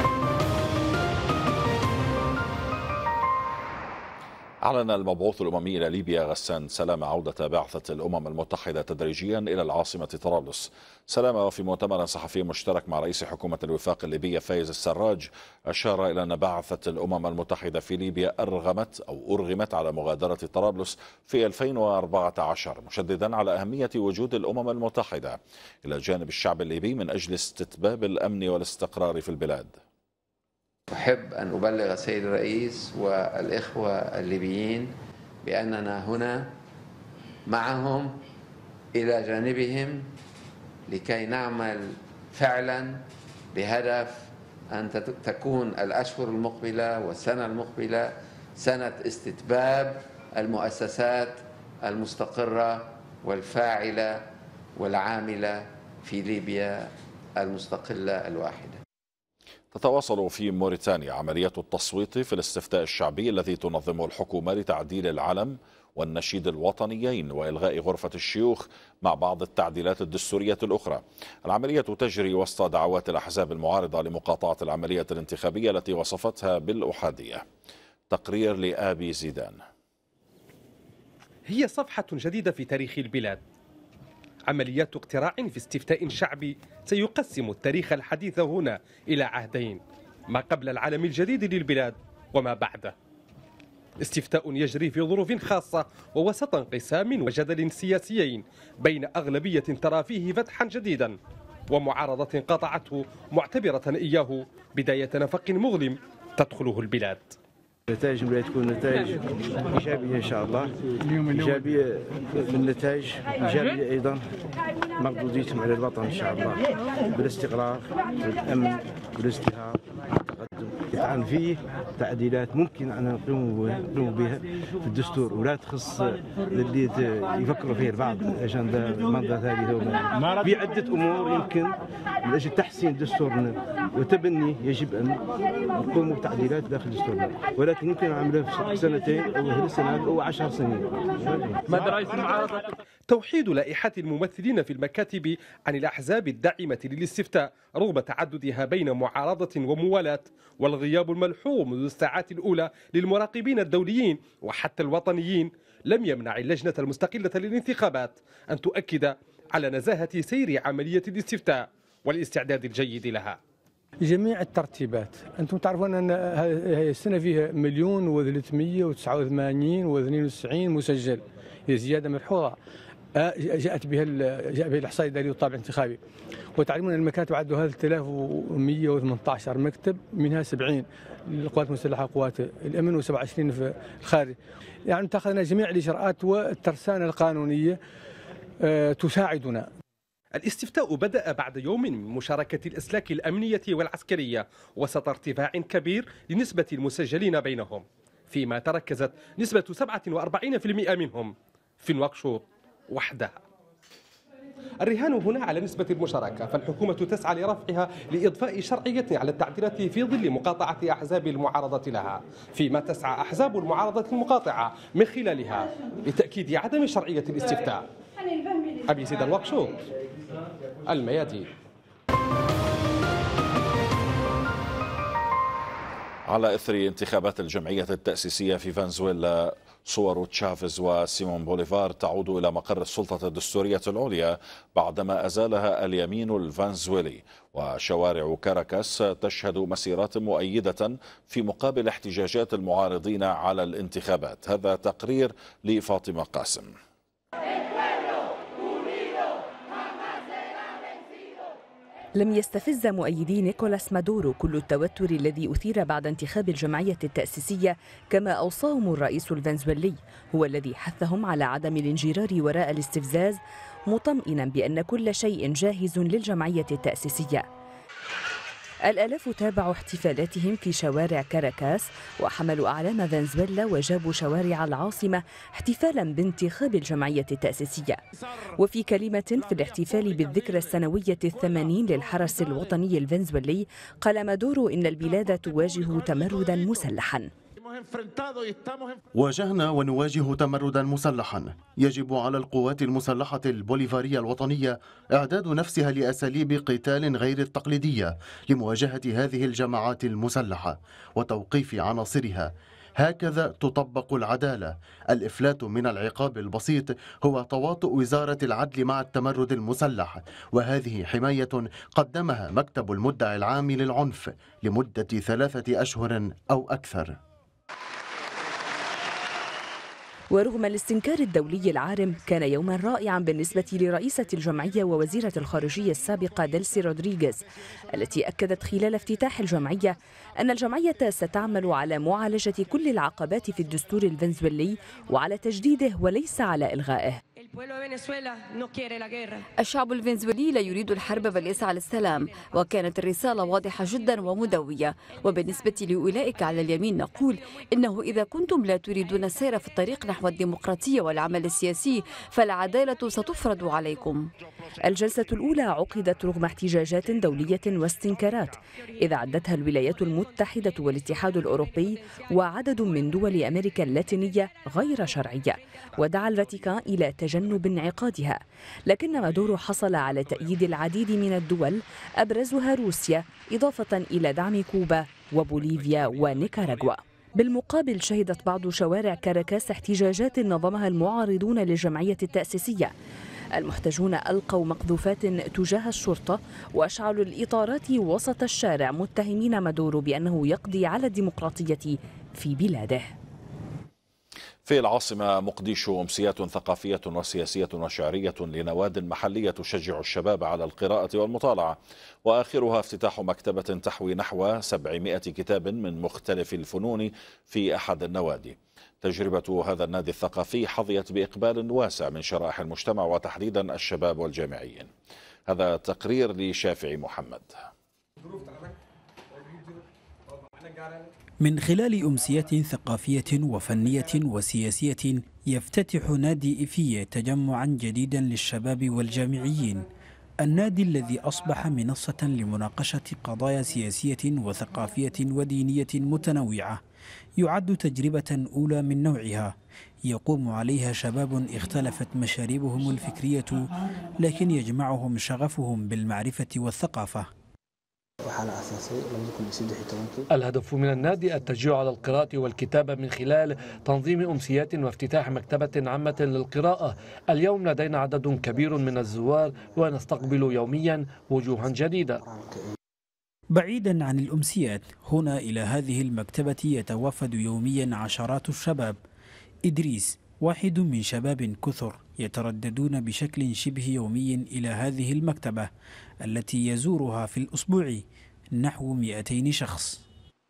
أعلن المبعوث الأممي إلى ليبيا غسان سلامة عودة بعثة الأمم المتحدة تدريجيا إلى العاصمة طرابلس. سلامة وفي مؤتمر صحفي مشترك مع رئيس حكومة الوفاق الليبية فايز السراج أشار إلى أن بعثة الأمم المتحدة في ليبيا أرغمت على مغادرة طرابلس في 2014، مشددا على أهمية وجود الأمم المتحدة إلى جانب الشعب الليبي من أجل استتباب الأمن والاستقرار في البلاد. أحب أن أبلغ السيد الرئيس والإخوة الليبيين بأننا هنا معهم إلى جانبهم لكي نعمل فعلا بهدف أن تكون الأشهر المقبلة والسنة المقبلة سنة استتباب المؤسسات المستقرة والفاعلة والعاملة في ليبيا المستقلة الواحدة. تتواصل في موريتانيا عمليات التصويت في الاستفتاء الشعبي الذي تنظمه الحكومة لتعديل العلم والنشيد الوطنيين وإلغاء غرفة الشيوخ مع بعض التعديلات الدستورية الأخرى. العملية تجري وسط دعوات الأحزاب المعارضة لمقاطعة العملية الانتخابية التي وصفتها بالأحادية. تقرير لآبي زيدان. هي صفحة جديدة في تاريخ البلاد، عمليات اقتراع في استفتاء شعبي سيقسم التاريخ الحديث هنا إلى عهدين، ما قبل العالم الجديد للبلاد وما بعده. استفتاء يجري في ظروف خاصة ووسط انقسام وجدل سياسيين بين أغلبية ترى فيه فتحا جديدا ومعارضة قاطعته معتبرة إياه بداية نفق مظلم تدخله البلاد. النتائج تكون نتائج إيجابية إن شاء الله، إيجابية من النتائج، إيجابية أيضا مردوديتهم على الوطن إن شاء الله بالاستقرار والأمن والازدهار والتقدم. يطعن فيه تعديلات ممكن أن نقوم بها في الدستور ولا تخص اللي يفكروا فيه البعض أجندة منظر ثالثة في عدة أمور يمكن من أجل تحسين دستورنا وتبني يجب أن نقوم بتعديلات داخل دستورنا، ولكن يمكن نعملها في سنتين أو 3 سنوات أو 10 سنين. ماذا رأيت المعارضة؟ توحيد لائحة الممثلين في المكاتب عن الأحزاب الداعمة للاستفتاء رغم تعددها بين معارضة وموالاة، والغياب الملحوظ منذ الساعات الأولى للمراقبين الدوليين وحتى الوطنيين لم يمنع اللجنة المستقلة للانتخابات أن تؤكد على نزاهة سير عملية الاستفتاء والاستعداد الجيد لها. جميع الترتيبات، أنتم تعرفون أن هذه السنة فيها 1,389,92 مسجل، هي زيادة ملحوظة جاء بها الإحصائية الإداري والطابع الانتخابي. وتعلمون أن المكاتب عدوا 3,118 مكتب، منها 70 للقوات المسلحة وقوات الأمن و27 في الخارج. يعني اتخذنا جميع الإجراءات والترسانة القانونية تساعدنا. الاستفتاء بدأ بعد يوم من مشاركة الأسلاك الأمنية والعسكرية وسط ارتفاع كبير لنسبة المسجلين بينهم، فيما تركزت نسبة 47% منهم في نواكشوط وحدها. الرهان هنا على نسبة المشاركة، فالحكومة تسعى لرفعها لإضفاء شرعية على التعديلات في ظل مقاطعة أحزاب المعارضة لها، فيما تسعى أحزاب المعارضة المقاطعة من خلالها لتأكيد عدم شرعية الاستفتاء. أبي زيد الوكشوط، الميادين. على إثر انتخابات الجمعية التأسيسية في فنزويلا، صور تشافيز وسيمون بوليفار تعود إلى مقر السلطة الدستورية العليا بعدما أزالها اليمين الفنزويلي، وشوارع كاراكاس تشهد مسيرات مؤيدة في مقابل احتجاجات المعارضين على الانتخابات. هذا تقرير لفاطمة قاسم. لم يستفز مؤيدي نيكولاس مادورو كل التوتر الذي أثير بعد انتخاب الجمعية التأسيسية، كما أوصاهم الرئيس الفنزويلي هو الذي حثهم على عدم الانجرار وراء الاستفزاز، مطمئنا بأن كل شيء جاهز للجمعية التأسيسية. الآلاف تابعوا احتفالاتهم في شوارع كاراكاس وحملوا أعلام فنزويلا وجابوا شوارع العاصمة احتفالا بانتخاب الجمعية التأسيسية. وفي كلمة في الاحتفال بالذكرى السنوية 80 للحرس الوطني الفنزويلي، قال مادورو إن البلاد تواجه تمردا مسلحا. واجهنا ونواجه تمردا مسلحا، يجب على القوات المسلحة البوليفارية الوطنية إعداد نفسها لأساليب قتال غير التقليدية لمواجهة هذه الجماعات المسلحة وتوقيف عناصرها. هكذا تطبق العدالة. الإفلات من العقاب البسيط هو تواطؤ وزارة العدل مع التمرد المسلح، وهذه حماية قدمها مكتب المدعي العام للعنف لمدة 3 أشهر أو أكثر. ورغم الاستنكار الدولي العارم، كان يوما رائعا بالنسبة لرئيسة الجمعية ووزيرة الخارجية السابقة ديلسي رودريغيز، التي أكدت خلال افتتاح الجمعية أن الجمعية ستعمل على معالجة كل العقبات في الدستور الفنزويلي وعلى تجديده وليس على إلغائه. الشعب الفنزويلي لا يريد الحرب بل يسعى للسلام، وكانت الرسالة واضحة جدا ومدوية. وبالنسبة لأولئك على اليمين نقول إنه إذا كنتم لا تريدون السير في الطريق نحو الديمقراطية والعمل السياسي فالعدالة ستفرض عليكم. الجلسة الأولى عقدت رغم احتجاجات دولية واستنكارات، إذا عدتها الولايات المتحدة والاتحاد الأوروبي وعدد من دول أمريكا اللاتينية غير شرعية، ودعا الفاتيكان إلى تجنب انعقادها. لكن مادورو حصل على تأييد العديد من الدول أبرزها روسيا، إضافة إلى دعم كوبا وبوليفيا ونيكاراغوا. بالمقابل شهدت بعض شوارع كاراكاس احتجاجات نظمها المعارضون للجمعية التأسيسية. المحتجون ألقوا مقذوفات تجاه الشرطة وأشعلوا الإطارات وسط الشارع متهمين مادورو بأنه يقضي على الديمقراطية في بلاده. في العاصمة مقديشو أمسيات ثقافية وسياسية وشعرية لنواد محلية تشجع الشباب على القراءة والمطالعة، وآخرها افتتاح مكتبة تحوي نحو 700 كتاب من مختلف الفنون في أحد النوادي. تجربة هذا النادي الثقافي حظيت بإقبال واسع من شرائح المجتمع وتحديدا الشباب والجامعيين. هذا تقرير لشافعي محمد. من خلال أمسيات ثقافية وفنية وسياسية يفتتح نادي إيفية تجمعا جديدا للشباب والجامعيين. النادي الذي أصبح منصة لمناقشة قضايا سياسية وثقافية ودينية متنوعة يعد تجربة أولى من نوعها يقوم عليها شباب اختلفت مشاربهم الفكرية، لكن يجمعهم شغفهم بالمعرفة والثقافة. الهدف من النادي التشجيع على القراءة والكتابة من خلال تنظيم أمسيات وافتتاح مكتبة عامة للقراءة. اليوم لدينا عدد كبير من الزوار ونستقبل يوميا وجوها جديدة. بعيدا عن الأمسيات، هنا إلى هذه المكتبة يتوافد يوميا عشرات الشباب. إدريس واحد من شباب كثر يترددون بشكل شبه يومي إلى هذه المكتبة التي يزورها في الأسبوع نحو 200 شخص.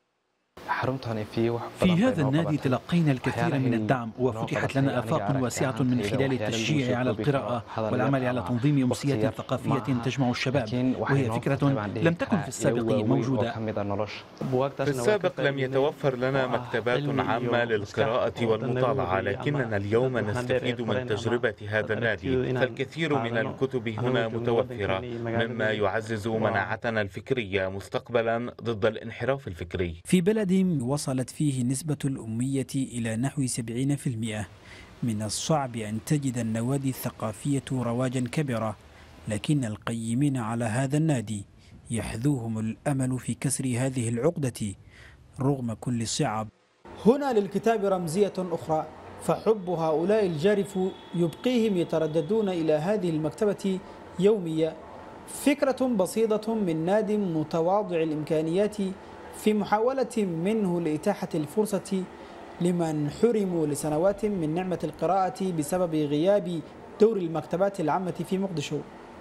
في هذا النادي تلقينا الكثير من الدعم وفتحت لنا آفاق واسعة من خلال التشجيع على القراءة والعمل على تنظيم أمسيات ثقافية تجمع الشباب، وهي فكرة لم تكن في السابق موجودة. في السابق لم يتوفر لنا مكتبات عامة للقراءة والمطالعة، لكننا اليوم نستفيد من تجربة هذا النادي، فالكثير من الكتب هنا متوفرة مما يعزز مناعتنا الفكرية مستقبلا ضد الانحراف الفكري. في بلد وصلت فيه نسبة الأمية إلى نحو 70%، من الصعب أن تجد النوادي الثقافية رواجا كبيرا، لكن القيمين على هذا النادي يحذوهم الأمل في كسر هذه العقدة رغم كل الصعاب. هنا للكتاب رمزية أخرى، فحب هؤلاء الجارف يبقيهم يترددون إلى هذه المكتبة يوميا. فكرة بسيطة من ناد متواضع الإمكانيات في محاولة منه لإتاحة الفرصة لمن حرموا لسنوات من نعمة القراءة بسبب غياب دور المكتبات العامة في مقدشو.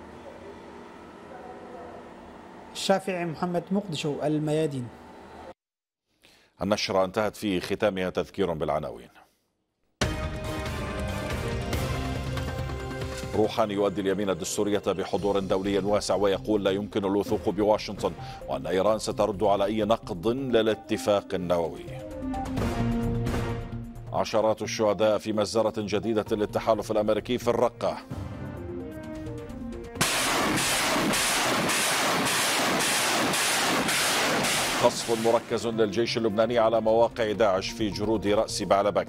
شافعي محمد، مقدشو، الميادين. النشرة انتهت، في ختامها تذكير بالعناوين. روحاني يؤدي اليمين الدستورية بحضور دولي واسع ويقول لا يمكن الوثوق بواشنطن، وأن إيران سترد على أي نقد للاتفاق النووي. عشرات الشهداء في مجزرة جديدة للتحالف الأمريكي في الرقة. قصف مركز للجيش اللبناني على مواقع داعش في جرود رأس بعلبك.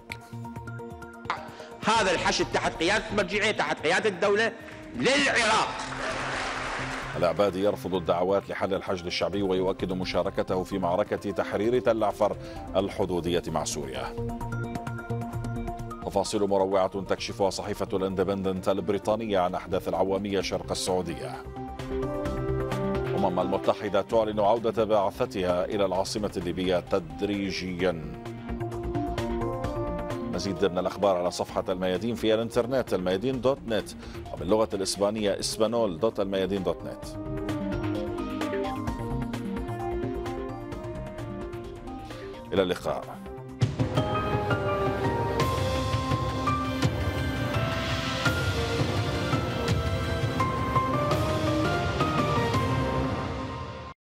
هذا الحشد تحت قيادة المرجعية، تحت قيادة الدولة للعراق. العبادي يرفض الدعوات لحل الحشد الشعبي ويؤكد مشاركته في معركة تحرير تل عفر الحدودية مع سوريا. تفاصيل مروعة تكشفها صحيفة الاندبندنت البريطانية عن أحداث العوامية شرق السعودية. الأمم المتحدة تعلن عودة بعثتها إلى العاصمة الليبية تدريجيا. مزيد من الأخبار على صفحة الميادين في الانترنت الميادين.net، وباللغة الإسبانية اسبانول.الميادين.net. إلى اللقاء.